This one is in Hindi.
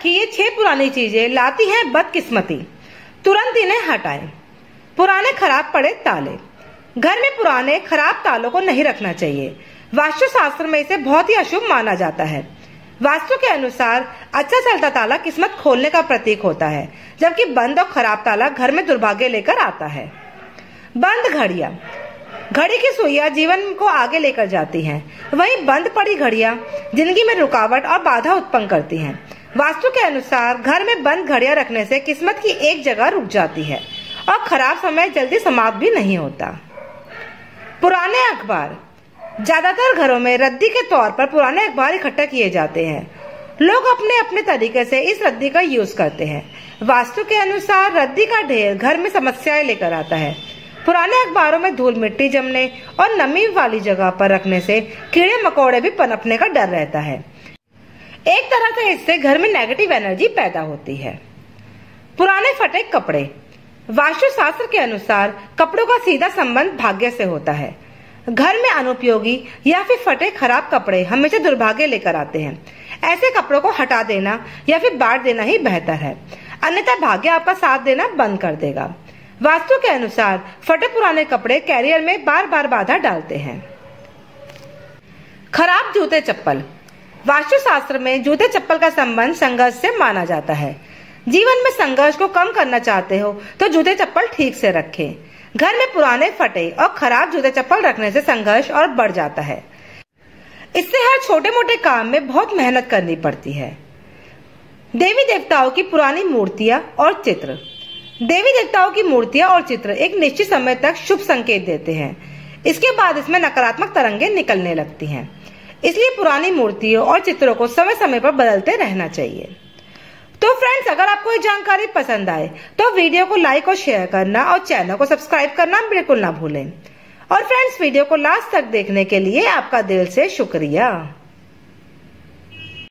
रखी ये 6 पुरानी चीजें लाती हैं बदकिस्मती, तुरंत इन्हें हटाएं। पुराने खराब पड़े ताले। घर में पुराने खराब तालों को नहीं रखना चाहिए। वास्तु शास्त्र में इसे बहुत ही अशुभ माना जाता है। वास्तु के अनुसार अच्छा चलता ताला किस्मत खोलने का प्रतीक होता है, जबकि बंद और खराब ताला घर में दुर्भाग्य लेकर आता है। बंद घड़ियां। घड़ी की सुइयां जीवन को आगे लेकर जाती हैं, वहीं बंद पड़ी घड़ियां जिंदगी में रुकावट और बाधा उत्पन्न करती हैं। वास्तु के अनुसार घर में बंद घड़ियां रखने से किस्मत की एक जगह रुक जाती है और खराब समय जल्दी समाप्त भी नहीं होता। पुराने अखबार। ज्यादातर घरों में रद्दी के तौर पर पुराने अखबार इकट्ठा किए जाते हैं। लोग अपने अपने तरीके से इस रद्दी का यूज करते हैं। वास्तु के अनुसार रद्दी का ढेर घर में समस्याएं लेकर आता है। पुराने अखबारों में धूल मिट्टी जमने और नमी वाली जगह पर रखने से कीड़े मकोड़े भी पनपने का डर रहता है। एक तरह से इससे घर में नेगेटिव एनर्जी पैदा होती है। पुराने फटे कपड़े। वास्तु शास्त्र के अनुसार कपड़ों का सीधा संबंध भाग्य से होता है। घर में अनुपयोगी या फिर फटे खराब कपड़े हमेशा दुर्भाग्य लेकर आते हैं। ऐसे कपड़ों को हटा देना या फिर बांट देना ही बेहतर है, अन्यथा भाग्य आपका साथ देना बंद कर देगा। वास्तु के अनुसार फटे पुराने कपड़े कैरियर में बार बार बाधा डालते हैं। खराब जूते चप्पल। वास्तु शास्त्र में जूते चप्पल का संबंध संघर्ष से माना जाता है। जीवन में संघर्ष को कम करना चाहते हो तो जूते चप्पल ठीक से रखें। घर में पुराने फटे और खराब जूते चप्पल रखने से संघर्ष और बढ़ जाता है। इससे हर छोटे मोटे काम में बहुत मेहनत करनी पड़ती है। देवी देवताओं की पुरानी मूर्तियां और चित्र। देवी देवताओं की मूर्तियां और चित्र एक निश्चित समय तक शुभ संकेत देते हैं। इसके बाद इसमें नकारात्मक तरंगे निकलने लगती हैं। इसलिए पुरानी मूर्तियों और चित्रों को समय समय पर बदलते रहना चाहिए। तो फ्रेंड्स, अगर आपको ये जानकारी पसंद आए तो वीडियो को लाइक और शेयर करना और चैनल को सब्सक्राइब करना बिल्कुल ना भूलें। और फ्रेंड्स, वीडियो को लास्ट तक देखने के लिए आपका दिल से शुक्रिया।